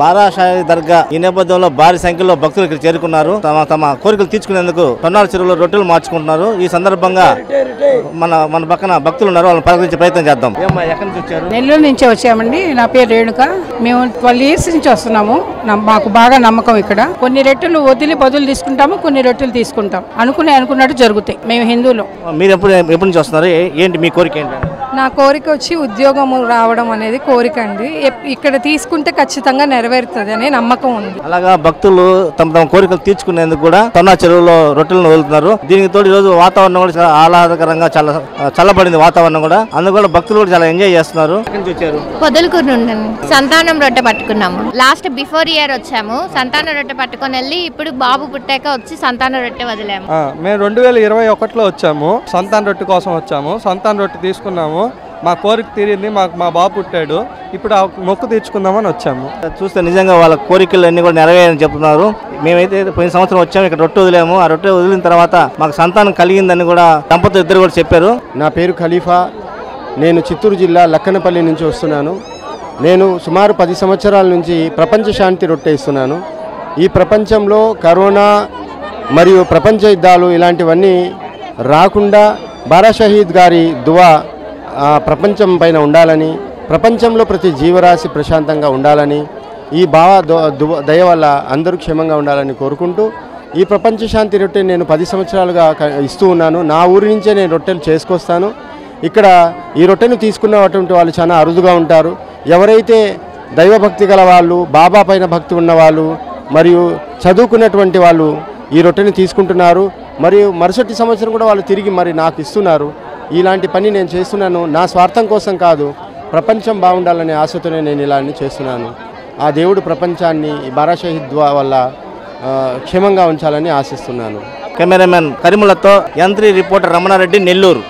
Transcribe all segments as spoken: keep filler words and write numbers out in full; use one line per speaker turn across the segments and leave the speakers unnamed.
బారాషాహి దర్గా ఈ నేపథ్యంలో భారీ సంఖ్యలో భక్తులు ఇక్కడ చేరుకున్నారు. తమ తమ కోరికలు తీర్చుకునేందుకు టొన్నాల చెరువులో రొట్టెలు మార్చుకుంటున్నారు. ఈ సందర్భంగా మన మన పక్కన భక్తులు ఉన్నారు, వాళ్ళని పలకరించే ప్రయత్నం చేద్దాం. ఏమ్మా, ఎక్కడి నుంచి వచ్చారు?
నెల్లూరు నుంచి వచ్చామండి. నా పేరు రేణుక. మేము ట్వెల్వ్ ఇయర్స్ నుంచి వస్తున్నాము. మాకు బాగా నమ్మకం. ఇక్కడ కొన్ని రొట్టెలు వదిలి బదులు తీసుకుంటాము, కొన్ని రొట్టెలు తీసుకుంటాం. అనుకునే అనుకున్నట్టు జరుగుతాయి. మేము హిందువులు.
మీరు ఎప్పుడు ఎప్పటి నుంచి వస్తున్నారు? ఏంటి మీ కోరిక? ఏంటండి?
నా కోరిక వచ్చి ఉద్యోగం రావడం అనేది కోరిక అండి. ఇక్కడ తీసుకుంటే ఖచ్చితంగా నెరవేరుతుంది అనే నమ్మకం ఉంది.
అలాగా భక్తులు తమ తమ కోరికలు తీర్చుకునేందుకు కూడా టొన్నా చెరువులో రొట్టెలను వదులుతున్నారు. దీనికి తోడు ఈ రోజు వాతావరణం కూడా చాలా ఆహ్లాదకరంగా, చాలా చల్లబడింది వాతావరణం కూడా. అందుకు కూడా భక్తులు కూడా చాలా ఎంజాయ్ చేస్తున్నారు.
పొదలకూరు నుండి సంతానం రొట్టె పట్టుకున్నాము. లాస్ట్ బిఫోర్ ఇయర్ వచ్చాము. సంతాన రొట్టె పట్టుకొని వెళ్ళి ఇప్పుడు బాబు పుట్టాక వచ్చి సంతాన రొట్టె వదిలాము.
మేము రెండు వేల ఇరవై ఒకటిలో వచ్చాము. సంతాన రొట్టె కోసం వచ్చాము. సంతాన రొట్టె తీసుకున్నాము. మా కోరిక తీరింది. మాకు మా బాబు పుట్టాడు. ఇప్పుడు ఆ మొక్కు తీర్చుకుందామని వచ్చాము.
చూస్తే నిజంగా వాళ్ళ కోరికలు అన్ని కూడా నెరవేరని చెప్తున్నారు. మేమైతే పోయిన సంవత్సరం వచ్చాము, ఇక్కడ రొట్టె వదిలాము. ఆ రొట్టె వదిలిన తర్వాత మాకు సంతానం కలిగిందని కూడా దంపతులు ఇద్దరు కూడా చెప్పారు.
నా పేరు ఖలీఫా. నేను చిత్తూరు జిల్లా లక్కనపల్లి నుంచి వస్తున్నాను. నేను సుమారు పది సంవత్సరాల నుంచి ప్రపంచ శాంతి రొట్టె ఇస్తున్నాను. ఈ ప్రపంచంలో కరోనా మరియు ప్రపంచ యుద్ధాలు ఇలాంటివన్నీ రాకుండా బారా షహీద్ గారి దువా ప్రపంచం పైన ఉండాలని, ప్రపంచంలో ప్రతి జీవరాశి ప్రశాంతంగా ఉండాలని, ఈ బావా దయ వల్ల అందరూ క్షేమంగా ఉండాలని కోరుకుంటూ ఈ ప్రపంచ శాంతి రొట్టె నేను పది సంవత్సరాలుగా ఇస్తూ ఉన్నాను. నా ఊరి నుంచే నేను రొట్టెలు చేసుకొస్తాను. ఇక్కడ ఈ రొట్టెను తీసుకున్నటువంటి వాళ్ళు చాలా అరుదుగా ఉంటారు. ఎవరైతే దైవభక్తి గల వాళ్ళు, బాబా పైన భక్తి ఉన్నవాళ్ళు మరియు చదువుకున్నటువంటి వాళ్ళు ఈ రొట్టెని తీసుకుంటున్నారు. మరియు మరుసటి సంవత్సరం కూడా వాళ్ళు తిరిగి మరి నాకు ఇస్తున్నారు. ఇలాంటి పని నేను చేస్తున్నాను. నా స్వార్థం కోసం కాదు, ప్రపంచం బాగుండాలనే ఆశతోనే నేను ఇలా అన్ని చేస్తున్నాను. ఆ దేవుడు ప్రపంచాన్ని బారా షహీద్ దువా వల్ల క్షేమంగా ఉంచాలని ఆశిస్తున్నాను.
కెమెరామెన్ కరిములతో యంత్రి reporter Ramana Reddy, Nellore.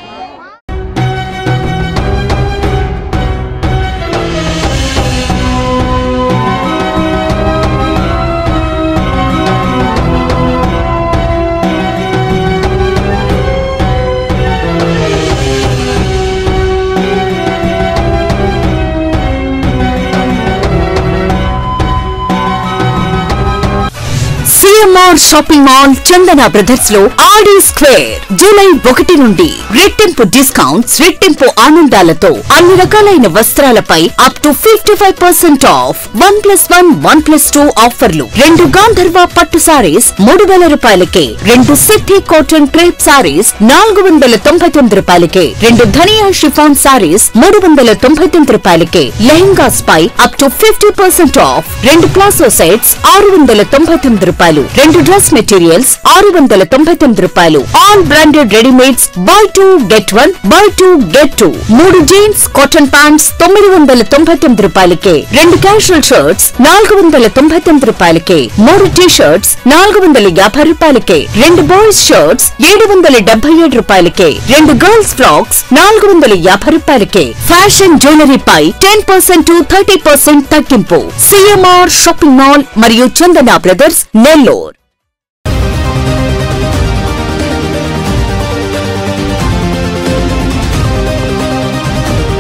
CMR shopping mall Chandana brothers లో ఆడి స్క్వేర్ జూలై ఒకటి నుండి రెట్టింపు డిస్కౌంట్స్, రెట్టింపు ఆనందాలతో అన్ని రకాలైన వస్త్రాలపై up to fifty five percent off. One plus one one plus two ఆఫర్లు. రెండు గాంధర్వ పట్టు సారీస్ మూడు వేల రూపాయలకే, రెండు సిద్ధి కాటన్ క్రేప్ సారీస్ నాలుగు వందల తొంభై తొమ్మిది రూపాయలకే, రెండు ధనియా షిఫాన్ సారీస్ మూడు వందల తొంభై తొమ్మిది రూపాయలకే, లెహంగాస్ పై up to fifty percent off. రెండు ప్లాసో సెట్స్ ఆరు వందల తొంభై తొమ్మిది రూపాయలు, రెండు డ్రెస్ మెటీరియల్స్ ఆరు వందల తొంభై తొమ్మిది రూపాయలు. All branded readymades buy two get one, buy two get two. మూడు జీన్స్ కాటన్ ప్యాంట్స్ తొమ్మిది వందల తొంభై తొమ్మిది రూపాయలకే, రెండు క్యాజువల్ షర్ట్స్ నాలుగు వందల తొంభై తొమ్మిది రూపాయలకే, మూడు టీ షర్ట్స్ నాలుగు వందల యాభై రూపాయలకే, రెండు బాయ్స్ షర్ట్స్ ఏడు వందల డెబ్బై ఏడు రూపాయలకే, రెండు గర్ల్స్ ఫ్రాక్స్ నాలుగు వందల యాభై రూపాయలకే. ఫ్యాషన్ జ్యువెలరీ పై ten percent to thirty percent తగ్గింపు. సిఎంఆర్ షాపింగ్ మాల్ మరియు చందన బ్రదర్స్, నెల్లూరు.